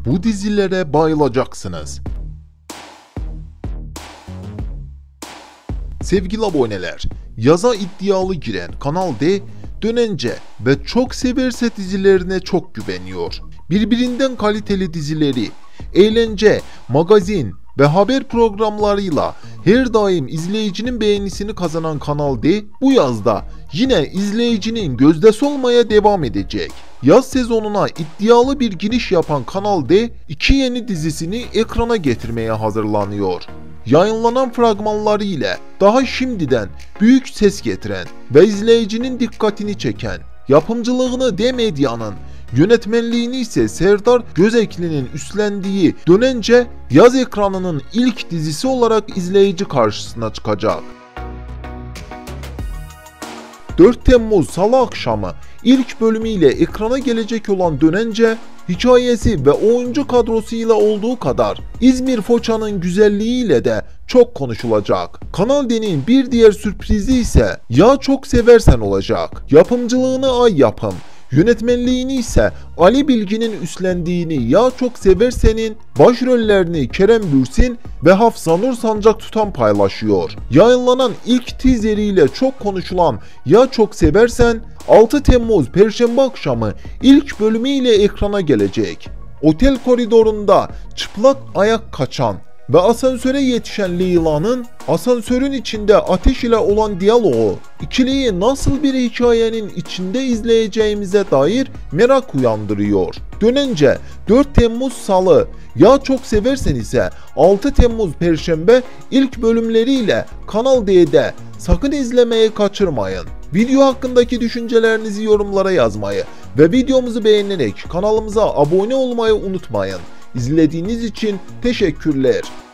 Bu dizilere bayılacaksınız. Sevgili aboneler, yaza iddialı giren Kanal D, Dönence ve Çok Severse dizilerine çok güveniyor. Birbirinden kaliteli dizileri, eğlence, magazin ve haber programlarıyla her daim izleyicinin beğenisini kazanan Kanal D, bu yazda yine izleyicinin gözdesi olmaya devam edecek. Yaz sezonuna iddialı bir giriş yapan Kanal D, 2 yeni dizisini ekrana getirmeye hazırlanıyor. Yayınlanan fragmanları ile daha şimdiden büyük ses getiren ve izleyicinin dikkatini çeken, yapımcılığını D-Medya'nın, yönetmenliğini ise Serdar Gözekli'nin üstlendiği Dönence, yaz ekranının ilk dizisi olarak izleyici karşısına çıkacak. 4 Temmuz Salı akşamı ilk bölümüyle ekrana gelecek olan Dönence, hikayesi ve oyuncu kadrosuyla olduğu kadar İzmir Foça'nın güzelliğiyle de çok konuşulacak. Kanal D'nin bir diğer sürprizi ise Ya Çok Seversen olacak. Yapımcılığını Ay Yapım, yönetmenliğini ise Ali Bilgin'in üstlendiğini Ya Çok Seversen'in başrollerini Kerem Bürsin ve Hafsa Nur Sancak Tutan paylaşıyor. Yayınlanan ilk teaseriyle çok konuşulan Ya Çok Seversen, 6 Temmuz Perşembe akşamı ilk bölümüyle ekrana gelecek. Otel koridorunda çıplak ayak kaçan ve asansöre yetişen Leyla'nın asansörün içinde Ateş ile olan diyaloğu, ikiliyi nasıl bir hikayenin içinde izleyeceğimize dair merak uyandırıyor. Dönence 4 Temmuz Salı, Ya Çok Seversen ise 6 Temmuz Perşembe ilk bölümleriyle Kanal D'de, sakın izlemeye kaçırmayın. Video hakkındaki düşüncelerinizi yorumlara yazmayı ve videomuzu beğenerek kanalımıza abone olmayı unutmayın. İzlediğiniz için teşekkürler.